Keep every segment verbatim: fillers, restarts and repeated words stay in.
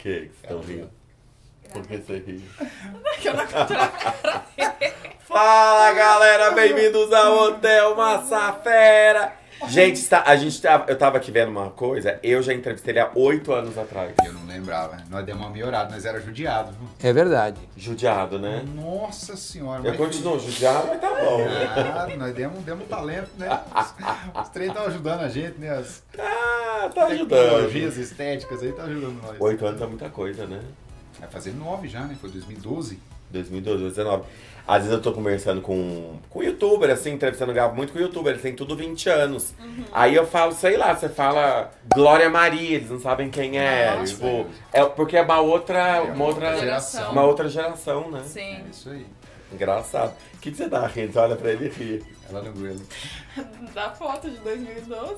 que que você tá rindo? Por que você riu? Que eu não conto na cara dele. Fala, galera! Bem-vindos ao Hotel Massafera! Gente, tá, a gente tá, eu tava aqui vendo uma coisa. Eu já entrevistei ele há oito anos atrás. Eu não lembrava. Nós demos uma melhorada, nós era judiado. Viu? É verdade. Judiado, né? Nossa senhora. Eu continuo judiado, mas tá bom. Ah, nós demos, demos talento, né? Os, os três estão ajudando a gente, né? As Ah, tá ajudando. tecnologias estéticas aí tá ajudando nós. Oito anos é muita coisa, né? Vai fazer nove já, né? Foi dois mil e doze. dois mil e doze, dois mil e dezenove. Às vezes eu tô conversando com, com youtuber, assim, entrevistando, eu gravo muito com youtuber, eles têm tudo vinte anos. Uhum. Aí eu falo, sei lá, você fala Glória Maria, eles não sabem quem é. Nossa, tipo, é porque é uma outra, É uma, uma outra outra geração. Uma outra geração, né? Sim. É isso aí. Engraçado. O que, que você dá rindo? Você olha pra ele e ri. Ela no grelo. Da foto de dois mil e doze.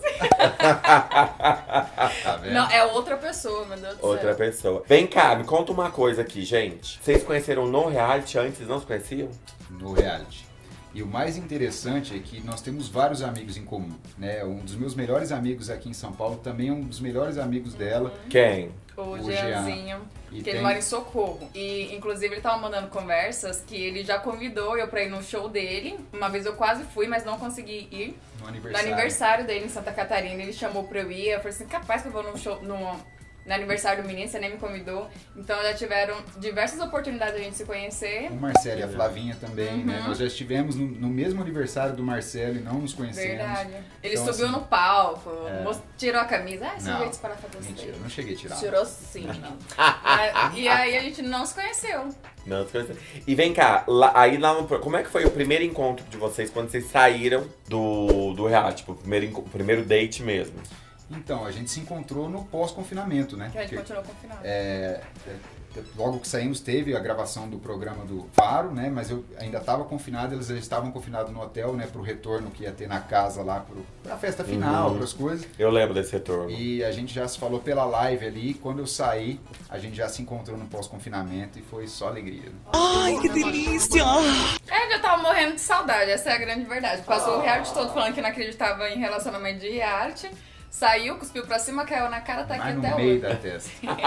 Tá vendo? Não, é outra pessoa, meu Deus do Outra céu. pessoa. Vem cá, me conta uma coisa aqui, gente. Vocês conheceram no reality antes, não se conheciam? No reality. E o mais interessante é que nós temos vários amigos em comum, né? Um dos meus melhores amigos aqui em São Paulo também é um dos melhores amigos dela. Quem? O, O Jeanzinho, E que tem- ele mora em Socorro. E, inclusive, ele tava mandando conversas que ele já convidou eu pra ir no show dele. Uma vez eu quase fui, mas não consegui ir. No No aniversário. aniversário dele em Santa Catarina, ele chamou pra eu ir. Eu falei assim, capaz que eu vou no show... No, no aniversário do menino, você nem me convidou. Então já tiveram diversas oportunidades de a gente se conhecer. O Marcelo e a Flavinha também, Uhum. né? Nós já estivemos no, no mesmo aniversário do Marcelo e não nos conhecemos. Verdade. Ele Então, subiu assim, no palco, é. most- tirou a camisa. Ah, esse Não, jeito de parar pra você. Mentira, eu não cheguei a tirar. Tirou sim. Mas- e aí a gente não se conheceu. Não, se conheceram. E vem cá, lá- aí lá no, como é que foi o primeiro encontro de vocês quando vocês saíram do, do reality? Tipo, o primeiro, enco- o primeiro date mesmo. Então, a gente se encontrou no pós-confinamento, né? Que a gente Porque, continuou confinado. é, é, logo que saímos, teve a gravação do programa do Faro, né? Mas eu ainda estava confinado, eles já estavam confinados no hotel, né? Pro retorno que ia ter na casa lá, pro, pra festa final, Uhum. pras coisas. Eu lembro desse retorno. E a gente já se falou pela live ali, e quando eu saí, a gente já se encontrou no pós-confinamento e foi só alegria. Né? Ai, que delícia! É, eu já tava morrendo de saudade, essa é a grande verdade. Passou o reality todo falando que não acreditava em relacionamento de reality. Saiu, cuspiu pra cima, caiu na cara, tá aqui Mas no até meio hoje. da testa.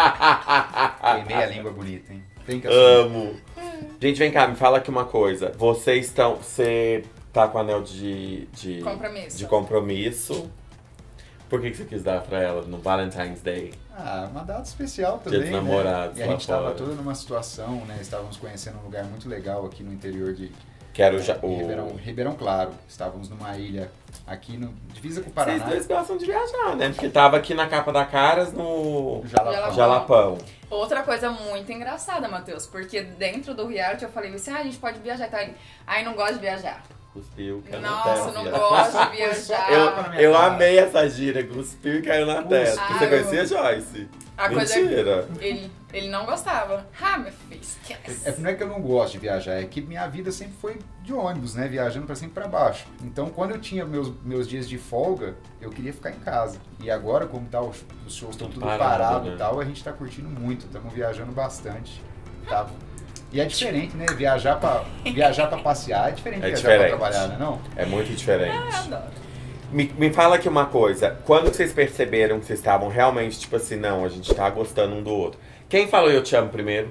Queimei a língua bonita, hein? Tem que assumir. Amo. Gente, vem cá, me fala aqui uma coisa. Vocês estão. Você tá com anel de. de Compromisso. De compromisso. Por que, que você quis dar pra ela no Valentine's Day? Ah, uma data especial Dia também, dos né? namorados E a lá gente estava fora. toda numa situação, né? Estávamos conhecendo um lugar muito legal aqui no interior de Que era o. Ja- em o... Ribeirão, Ribeirão Claro. Estávamos numa ilha aqui no divisa com o Vocês Paraná. dois gostam de viajar, né? Porque tava aqui na capa da Caras no. Jalapão. Jalapão. Outra coisa muito engraçada, Matheus, porque dentro do reality eu falei assim, ah, a gente pode viajar, tá? Aí não gosto de viajar. Cuspiu, caiu na Nossa, testa. não gosto de viajar. Eu, eu amei essa gira, cuspiu e caiu na testa. Ah, Você eu- conhecia, Joyce? A coisa Mentira. ele, ele não gostava. Ah, meu filho, esquece. É, não é que eu não gosto de viajar, é que minha vida sempre foi de ônibus, né? Viajando pra cima e pra baixo. Então, quando eu tinha meus, meus dias de folga, eu queria ficar em casa. E agora, como tá, os, os shows estão tudo Parado, parado né? e tal, a gente tá curtindo muito, estamos viajando bastante. Tá? E é diferente, né? Viajar pra, viajar pra passear é diferente de É viajar diferente. pra trabalhar, né? Não? É muito diferente. Ah, eu adoro. Me, me fala aqui uma coisa. Quando vocês perceberam que vocês estavam realmente, tipo assim, não, a gente tá gostando um do outro. Quem falou eu te amo primeiro?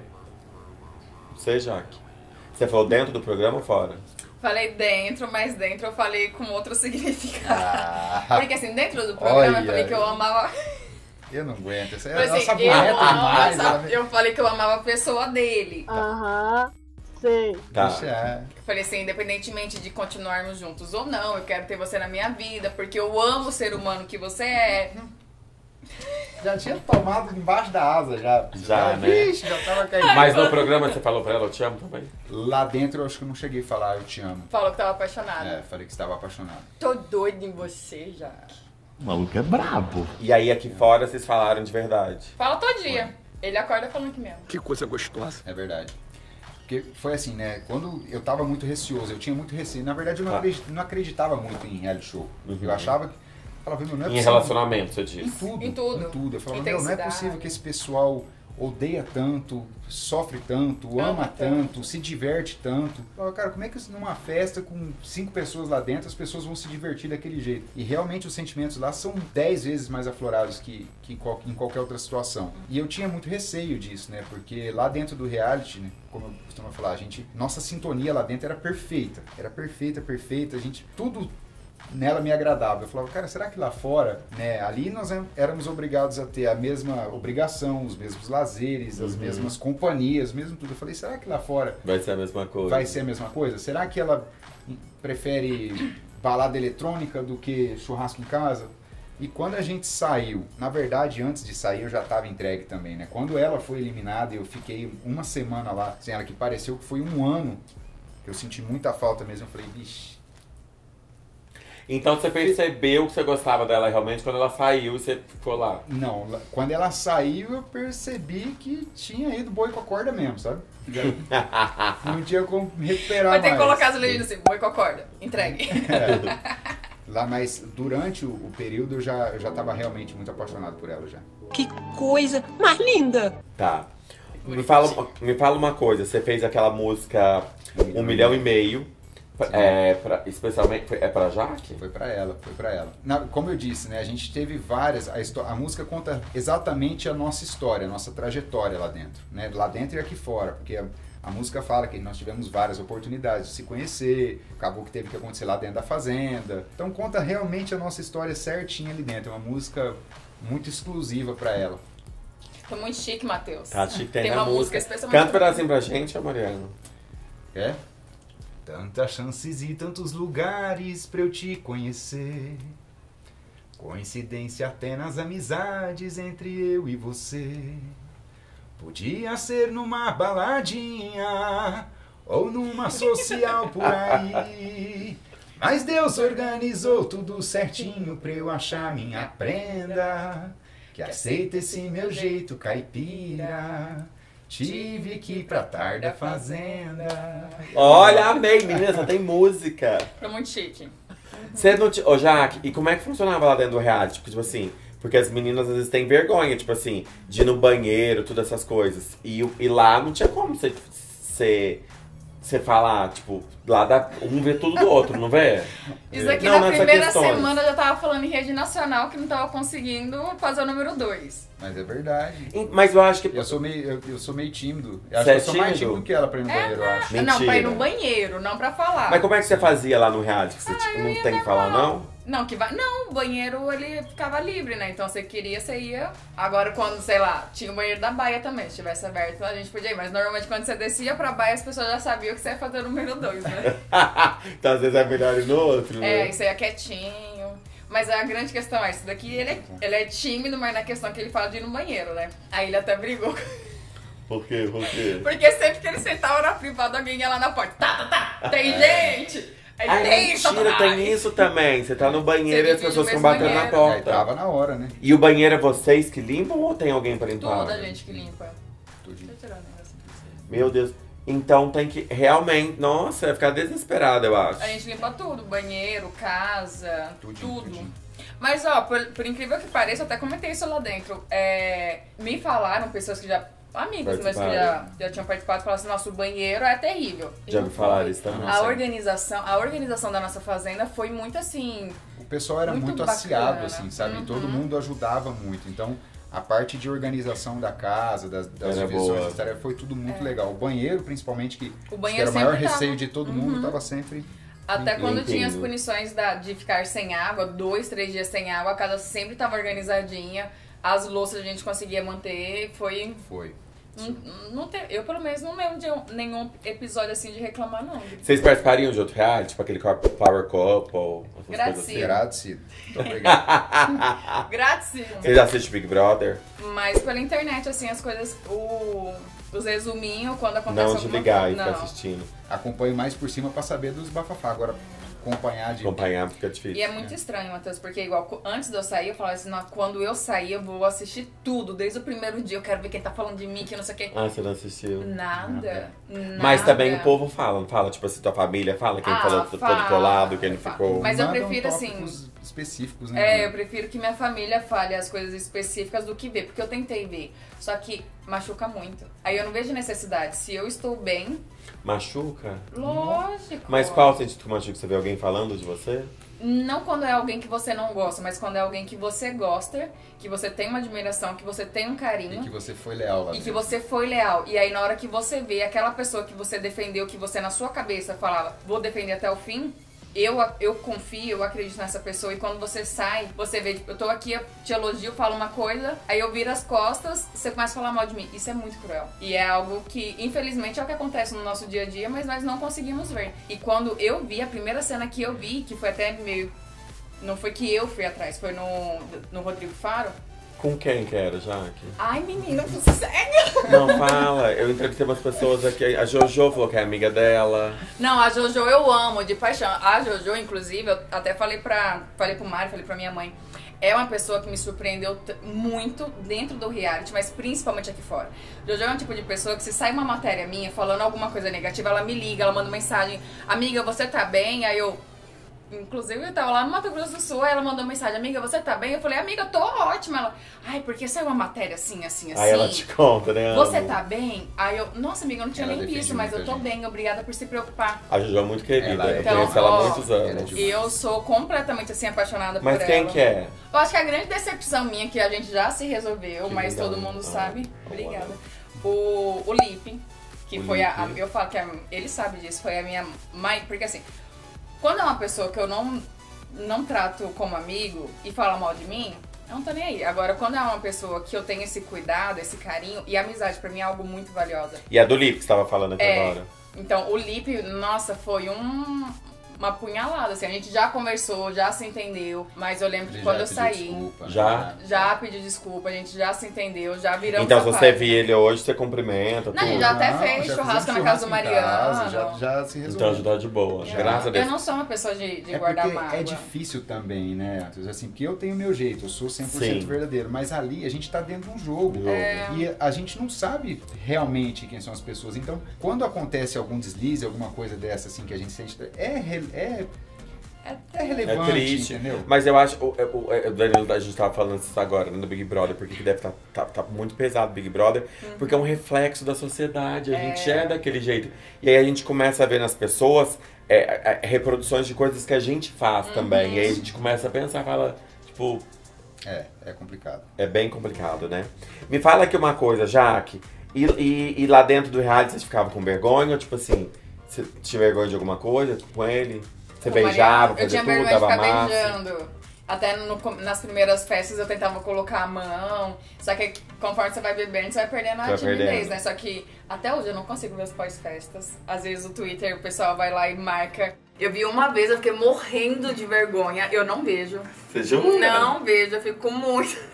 Você, Jaque. Você falou dentro do programa ou fora? Falei dentro, mas dentro eu falei com outro significado. Ah, Porque assim, dentro do programa Olha. eu falei que eu amava. eu não aguento. Essa, Tipo assim, essa eu, boneta amo demais. essa- ela me- eu falei que eu amava a pessoa dele. Aham, sei. Tá. Deixa- Eu falei assim, independentemente de continuarmos juntos ou não, eu quero ter você na minha vida, porque eu amo o ser humano que você é. Já tinha tomado embaixo da asa, já. Já, já, né? Vixe, já tava caindo. Mas no programa você falou pra ela eu te amo também? Lá dentro eu acho que eu não cheguei a falar eu te amo. Falou que tava apaixonada. É, falei que estava apaixonado. Tô doida em você já. O maluco é brabo. E aí aqui fora vocês falaram de verdade. Fala todo dia. Ele acorda falando que me ama. Que coisa gostosa. É verdade. Porque foi assim, né? Quando eu tava muito receoso, eu tinha muito receio. Na verdade, eu não, Tá. acredi- não acreditava muito em reality show. Uhum. Eu achava que. Falava, meu, não é Em possível. relacionamento, você Em disse. tudo. Em tudo. Em tudo. Eu falava, meu, não é Intensidade. possível que esse pessoal odeia tanto, sofre tanto, ama, Ama tanto, tanto. se diverte tanto. Fala, cara, como é que numa festa com cinco pessoas lá dentro, as pessoas vão se divertir daquele jeito? E realmente os sentimentos lá são dez vezes mais aflorados que, que em qual- em qualquer outra situação. E eu tinha muito receio disso, né? Porque lá dentro do reality, né, como eu costumo falar, a gente, nossa sintonia lá dentro era perfeita. Era perfeita, perfeita. A gente, tudo nela me agradava. Eu falava, cara, será que lá fora, né, ali nós é- éramos obrigados a ter a mesma obrigação, os mesmos lazeres, as Uhum. mesmas companhias, mesmo tudo. Eu falei, será que lá fora Vai ser a mesma coisa. vai ser a mesma coisa? Será que ela prefere balada eletrônica do que churrasco em casa? E quando a gente saiu, na verdade, antes de sair eu já estava entregue também, né? Quando ela foi eliminada, eu fiquei uma semana lá, sem ela, que pareceu que foi um ano, que eu senti muita falta mesmo. Eu falei, vixe. Então você percebeu que você gostava dela realmente quando ela saiu e você ficou lá. Não, lá- quando ela saiu eu percebi que tinha ido boi com a corda mesmo, sabe? Já não tinha como me recuperar Vai ter que mais. colocar as legendas assim, boi com a corda, entregue. Lá, mas durante o, o período eu já, eu já tava realmente muito apaixonado por ela já. Que coisa mais linda! Tá. Me fala, me fala uma coisa, você fez aquela música Um Milhão e Meio, é, pra, especialmente, foi- é pra Jaque? Foi pra ela, foi pra ela. Na- como eu disse, né, a gente teve várias, a, histó- a música conta exatamente a nossa história, a nossa trajetória lá dentro, né, lá dentro e aqui fora, porque a, a música fala que nós tivemos várias oportunidades de se conhecer, acabou que teve que acontecer lá dentro da fazenda, então conta realmente a nossa história certinha ali dentro, é uma música muito exclusiva pra ela. Tô muito chique, Matheus. Tá, chique, tem, Tem na uma música. música especialmente. Canta um pedacinho pra gente, Mariana. É? Tantas chances e tantos lugares pra eu te conhecer. Coincidência até nas amizades entre eu e você. Podia ser numa baladinha ou numa social por aí. Mas Deus organizou tudo certinho pra eu achar minha prenda. Que aceita esse meu jeito caipira. Tive que ir pra tarde da fazenda. Olha, amei, menina, só tem música. Tô muito chique. Você não. Te... Ô, Jaque, e como é que funcionava lá dentro do reality? Tipo, tipo assim, porque as meninas às vezes têm vergonha, tipo assim, de ir no banheiro, todas essas coisas. E, e lá não tinha como você. Você. Você falar, tipo, lá dá, um vê tudo do outro, não vê? Isso aqui Não, na nessas primeira questões. semana eu já tava falando em rede nacional que não tava conseguindo fazer o número dois. Mas é verdade. Mas eu acho que. Eu sou meio, eu, eu sou meio tímido. Eu acho Você que eu é sou mais tímido? tímido que ela pra ir no banheiro, eu acho. Mentira. Não, pra ir no banheiro, não pra falar. Mas como é que você fazia lá no reality? Que você tipo, eu não ia tem que falar, não? Não, que vai. Não, o banheiro ele ficava livre, né? Então você queria, você ia. Agora, quando, sei lá, tinha o banheiro da baia também. Se tivesse aberto, a gente podia ir. Mas normalmente quando você descia pra baia, as pessoas já sabiam que você ia fazer o número dois, né? Então às vezes é melhor ir no outro, É, né? isso aí é quietinho. Mas a grande questão é, esse daqui ele é, ele é tímido, mas na questão que ele fala de ir no banheiro, né? Aí ele até brigou. Por quê? Por quê? Porque sempre que ele sentava na privada, alguém ia lá na porta. Tá, tá, tá, tem gente! Aí Ai, tem mentira, Satanás. tem isso também. Você tá no banheiro Você e as vive pessoas no ficam mesmo batendo na banheiro. Aí porta. tava na hora, né? E o banheiro é vocês que limpam ou tem alguém pra limpar? Toda a gente que limpa. Tudinho. Deixa eu tirar o negócio aqui. Meu Deus. Então tem que realmente... Nossa, ia ficar desesperada, eu acho. A gente limpa tudo, banheiro, casa, Tudinho, tudo. tudinho. Mas ó, por, por incrível que pareça, eu até comentei isso lá dentro. É, me falaram, pessoas que já. Amigos meus que já, Participaram. já tinham participado, falaram assim, nosso banheiro é terrível. E Já não me falaram foi. isso também. A organização, a organização da nossa fazenda foi muito assim. O pessoal era Muito muito, bacana. aciado, assim, sabe? Uhum. Todo mundo ajudava muito. Então, a parte de organização da casa, das, das Era divisões, boa. das tarefas, foi tudo muito legal. O banheiro, principalmente, que, O que banheiro era o maior sempre tava- receio de todo mundo, Uhum. tava sempre... Até Entendo. quando tinha as punições da, de ficar sem água, dois, três dias sem água, a casa sempre estava organizadinha, as louças a gente conseguia manter, foi. Foi. Não, não te- eu, pelo menos, não lembro de um- nenhum episódio assim de reclamar, não. Vocês participariam de outro reality? Tipo aquele Power Couple? essas Graças. coisas assim? Agradecido. Muito obrigado. Grátis. Vocês assistem Big Brother? Mas pela internet, assim, as coisas. O, os resuminhos, quando acontece Não alguma de ligar e coisa. ficar Não. assistindo. acompanho mais por cima pra saber dos bafafá. Agora, acompanhar de... Acompanhar fica difícil. E é muito estranho, Matheus, porque igual co- antes de eu sair, eu falava assim, "Não, quando eu sair, eu vou assistir tudo, desde o primeiro dia, eu quero ver quem tá falando de mim, que não sei o quê. Ah, você não assistiu? Nada, nada. Mas também o povo fala, não fala? Tipo assim, tua família fala quem Ah, falou todo fala, colado, quem não fala. ficou. Mas eu Mandam prefiro, assim, tópicos específicos, né? É, eu prefiro que minha família fale as coisas específicas do que ver, porque eu tentei ver, só que machuca muito. Aí eu não vejo necessidade. Se eu estou bem, Machuca? lógico. Mas qual sentido que machuca? Você vê alguém falando de você? Não quando é alguém que você não gosta, mas quando é alguém que você gosta, que você tem uma admiração, que você tem um carinho. E que você foi leal lá E que dentro. você foi leal. E aí, na hora que você vê aquela pessoa que você defendeu, que você na sua cabeça falava, vou defender até o fim, eu, eu confio, eu acredito nessa pessoa. E quando você sai, você vê, tipo, eu tô aqui, eu te elogio, falo uma coisa, aí eu viro as costas, você começa a falar mal de mim. Isso é muito cruel. E é algo que, infelizmente, é o que acontece no nosso dia a dia, mas nós não conseguimos ver. E quando eu vi, a primeira cena que eu vi, que foi até meio... Não foi que eu fui atrás, foi no, no Rodrigo Faro. Com quem que era, Jaque? Ai, menina, sério? Não, fala. Eu entrevistei umas pessoas aqui. A Jojo falou que é amiga dela. Não, a Jojo eu amo, de paixão. A Jojo, inclusive, eu até falei pra, falei pro Mário, falei pra minha mãe. É uma pessoa que me surpreendeu t- muito dentro do reality, mas principalmente aqui fora. Jojo é um tipo de pessoa que se sai uma matéria minha falando alguma coisa negativa, ela me liga, ela manda mensagem. Amiga, você tá bem? Aí eu... Inclusive, eu tava lá no Mato Grosso do Sul, aí ela mandou mensagem, amiga, você tá bem? Eu falei, amiga, eu tô ótima. Ela, ai, porque saiu uma matéria assim, assim, assim. Aí ela te conta, né? Você amo. tá bem? Aí eu, nossa, amiga, eu não tinha Ela nem defende visto, mas eu muita tô gente. bem, obrigada por se preocupar. A Jojo é muito querida. Ela é- eu Então, conheço ela há ó, muitos ela é anos. demais. Eu sou completamente assim apaixonada Mas por quem ela. que é? Eu acho que a grande decepção minha, que a gente já se resolveu, Que mas legal. todo mundo Ah, sabe. ah, Obrigada. uau. O, o Lipe, que O foi a, a- Lipe. Eu falo que a- ele sabe disso, foi a minha mãe. Porque assim, quando é uma pessoa que eu não, não trato como amigo e fala mal de mim, eu não tô nem aí. Agora, quando é uma pessoa que eu tenho esse cuidado, esse carinho, e a amizade pra mim é algo muito valiosa. E a do Lipe que você tava falando aqui É. agora? Então, o Lipe, nossa, foi um, uma punhalada, assim. A gente já conversou, já se entendeu, mas eu lembro que Ele quando já eu pediu saí, desculpa, né? Já? já pedi desculpa, a gente já se entendeu, já viramos Então, a se você página. vir ele hoje, você cumprimenta, Não, a gente tudo. já até Não, fez já churrasco fizemos na casa do churrasco em casa, Mariano. Já, já se resolveu. Então, ajudou de boa. Já. Graças a Deus. Eu não sou uma pessoa de, de É guardar porque mágoa. é difícil também, né, Arthur? Assim, porque eu tenho o meu jeito, eu sou cem por cento Sim. verdadeiro, mas ali a gente tá dentro de um jogo. Jogo. É. E a gente não sabe realmente quem são as pessoas. Então, quando acontece algum deslize, alguma coisa dessa assim que a gente sente, é, re- é, É, é relevante, É triste, entendeu? mas eu acho, o, o, o Danilo, a gente tava falando isso agora né, no Big Brother, porque que deve estar tá, tá, tá muito pesado o Big Brother, porque é um reflexo da sociedade, a gente é daquele jeito. E aí a gente começa a ver nas pessoas é, é, reproduções de coisas que a gente faz também, e aí a gente começa a pensar, fala, tipo, É, é complicado. é bem complicado, né? Me fala aqui uma coisa, Jaque, e, e, e lá dentro do reality vocês ficavam com vergonha, ou tipo assim, você tinha vergonha de alguma coisa com ele? Você Com o beijava, Mariano, eu fazia tinha tudo, vergonha de dava ficar massa? beijando. Até no- nas primeiras festas eu tentava colocar a mão. Só que conforme você vai bebendo, você vai perdendo a Vai timidez, perdendo. né? Só que até hoje eu não consigo ver os pós-festas. Às vezes o Twitter, o pessoal vai lá e marca. Eu vi uma vez, eu fiquei morrendo de vergonha. Eu não vejo. Você jura? Não vejo, eu fico com muito.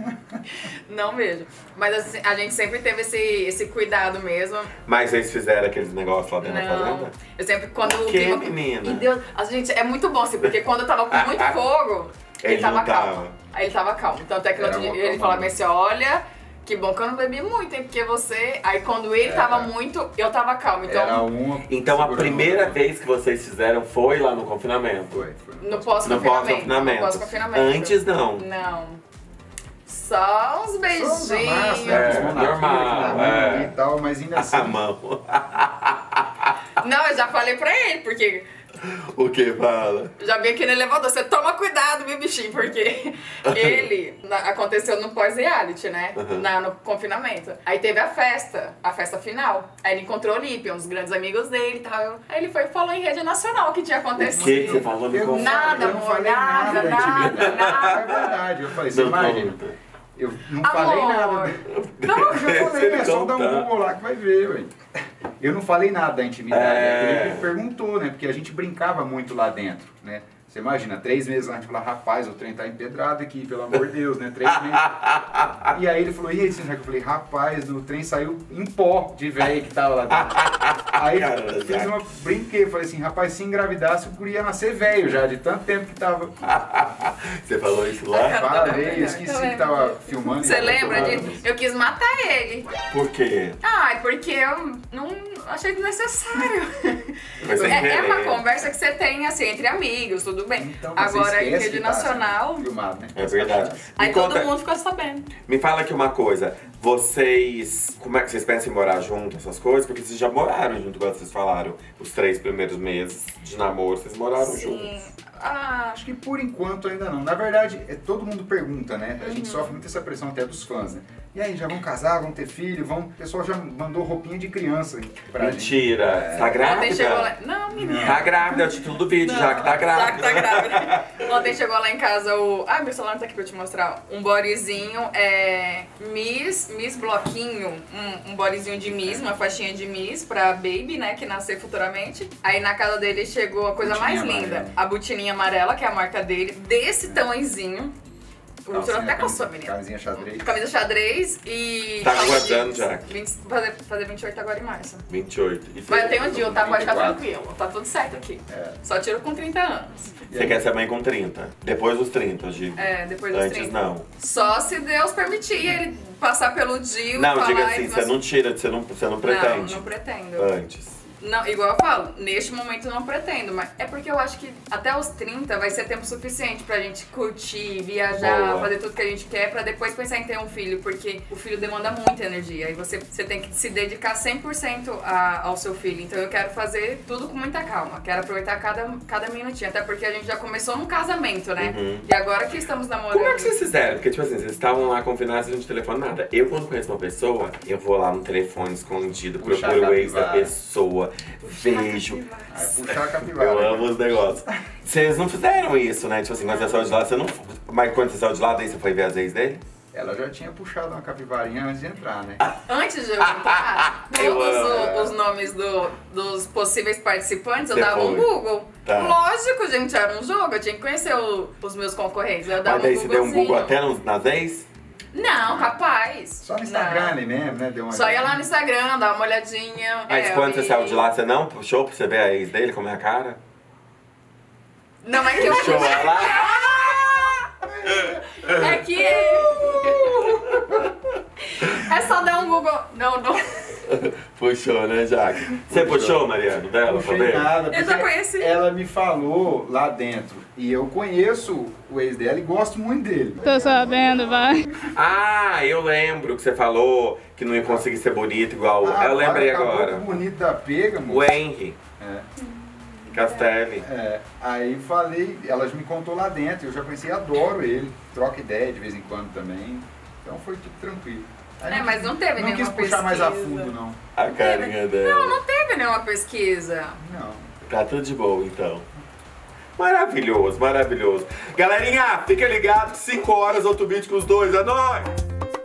Não vejo. Mas assim, a gente sempre teve esse, esse cuidado mesmo. Mas eles fizeram aqueles negócios lá dentro da Não. fazenda? Eu sempre, quando O o quê, clima- menina? E Deus, a gente, é muito bom, assim, porque quando eu tava com muito fogo, ele, Ele tava não tava. calmo. Aí ele tava calmo. Então até que no Era outro uma dia ele calma. falava assim, olha, que bom que eu não bebi muito, hein? Porque você. Aí quando ele É. tava muito, eu tava calmo. Então, Era uma Então a segurando primeira outra. vez que vocês fizeram foi lá no confinamento? Foi, foi. no No pós-confinamento. pós-confinamento. No pós-confinamento. Antes não. Não. Só uns beijinhos. Só usa massa, É, né? Mão na normal, frente, na mão é. e tal, mas ainda assim. A mão. Não, eu já falei pra ele, porque O que fala? já vi aqui no elevador, você toma cuidado, meu bichinho, porque ele na- aconteceu no pós-reality, né? Uhum. Na, no confinamento. Aí teve a festa, a festa final. Aí ele encontrou o Lipe, um dos grandes amigos dele e tal. Aí ele foi e falou em rede nacional o que tinha O acontecido. que que você falou no Eu não confinamento? Nada, eu não amor, falei nada, nada, da nada, intimidade. nada. É verdade, eu falei, você Não imagina. conta. Eu não Amor. falei nada. Não, eu já Se falei, ele é só dar um contar. Google lá que vai ver, ué. Eu não falei nada da intimidade, É. é. Ele perguntou, né? Porque a gente brincava muito lá dentro, né? Você imagina, três meses antes, falar, rapaz, o trem tá empedrado aqui, pelo amor de Deus, né? Três meses. E aí ele falou, e aí, Sandra? Eu falei, rapaz, o trem saiu em pó de velho que tava lá dentro. Aí Cara, fiz Jaque. uma brinquei, falei assim, rapaz, se engravidasse, o guri ia nascer velho já, de tanto tempo que tava. Você falou isso lá? Falei, esqueci que tava filmando. Você e lembra tava- disso? Eu quis matar ele. Por quê? Ai, porque eu não achei desnecessário. Foi sem É, é uma querer. conversa que você tem, assim, entre amigos, tudo bem. Então, você Agora, em esquece rede que tá nacional, sendo filmado, né? É verdade. aí Me todo conta- mundo ficou sabendo. Me fala aqui uma coisa, vocês, como é que vocês pensam em morar junto, essas coisas? Porque vocês já moraram junto, igual vocês falaram, os três primeiros meses de namoro, vocês moraram Sim. juntos. Ah, Acho que por enquanto ainda não. Na verdade, é, todo mundo pergunta, né? A Uhum. gente sofre muito essa pressão até dos fãs, né? E aí, já vão casar, vão ter filho, vão... O pessoal já mandou roupinha de criança pra gente. Mentira, tá ontem chegou lá... grávida? Não, menina. Tá grávida, é o título do vídeo, já que tá Já grávida. que tá grávida. Ontem chegou lá em casa o... Ah, meu celular tá aqui pra eu te mostrar. Um bodyzinho, é... Miss, Miss Bloquinho. Um, um bodyzinho de Miss, uma faixinha de Miss pra Baby, né? Que nascer futuramente. Aí na casa dele chegou a coisa Botininha mais linda. amarela. A botininha amarela, que é a marca dele. Desse tamanhozinho. O Ultra até coçou, menina. Camisinha xadrez. Camisa xadrez e... Tá calça guardando, jeans. Jaque? vinte fazer, fazer vinte e oito agora em março. vinte e oito. E Mas eu você, tenho um dia, tá? Pode ficar vinte e quatro. tranquilo. Tá tudo certo aqui. É. Só tiro com trinta anos. você quer ser mãe com trinta? Depois dos trinta, eu digo. É, depois dos Antes trinta. não. Só se Deus permitir ele passar pelo Dio Não, e falar... diga "Ai, assim, nós- você não tira, você não, você não pretende. Não, não pretendo. Antes. Não, igual eu falo, neste momento eu não pretendo, mas é porque eu acho que até os trinta vai ser tempo suficiente pra gente curtir, viajar, Boa. fazer tudo que a gente quer, pra depois pensar em ter um filho, porque o filho demanda muita energia e você, você tem que se dedicar cem por cento a, ao seu filho. Então eu quero fazer tudo com muita calma, quero aproveitar cada, cada minutinho, até porque a gente já começou num casamento, né? Uhum. E agora que estamos namorando. Como é que vocês fizeram? Porque, tipo assim, vocês estavam lá confinados e não tinha telefone, nada. Eu, quando conheço uma pessoa, eu vou lá no telefone escondido, Puxar procuro a o ex da capivara. pessoa, vejo. Aí puxar a capivara. Eu amo os negócios. Vocês não fizeram isso, né? Tipo assim, quando você saiu de lá, você não. Mas quando você saiu de lá, daí você foi ver as ex dele? Ela já tinha puxado uma capivarinha antes de entrar, né? Antes de eu entrar, Eu todos amo. o- os nomes do- dos possíveis participantes eu Você dava um foi. Google. Tá. Lógico, gente, era um jogo, eu tinha que conhecer o- os meus concorrentes. Eu dava Mas daí um você deu um Google Googlezinho. até nos, nas ex? Não, capaz. Só no Instagram Não. ali mesmo, né? Deu uma Só ia lá no Instagram, dar uma olhadinha. Mas é, quando eu você saiu ia- de lá, você não puxou pra você ver a ex dele, como é a cara? Não, é que eu Puxou ela? É que. É só dar um Google. Não, não. Puxou, né, Jaque? Você puxou, Mariano, dela, Não pra puxei ver? nada, Eu já porque conheci. ela me falou lá dentro. E eu conheço o ex dela e gosto muito dele. Tô sabendo, vai. Ah, eu lembro que você falou que não ia conseguir ser bonito igual. Ah, eu lembrei acabou agora. com o bonito da pega, O moço. Henry É, Castelli. é. Aí falei, elas me contou lá dentro, eu já conheci, adoro ele. Troca ideia de vez em quando também. Então foi tudo tranquilo. Aí É, mas não teve Não nenhuma quis puxar mais a pesquisa. fundo, não. A carinha dela. Não, não teve nenhuma pesquisa. Não. Tá tudo de boa, então. Maravilhoso, maravilhoso. Galerinha, fica ligado que cinco horas outro vídeo com os dois. É nóis!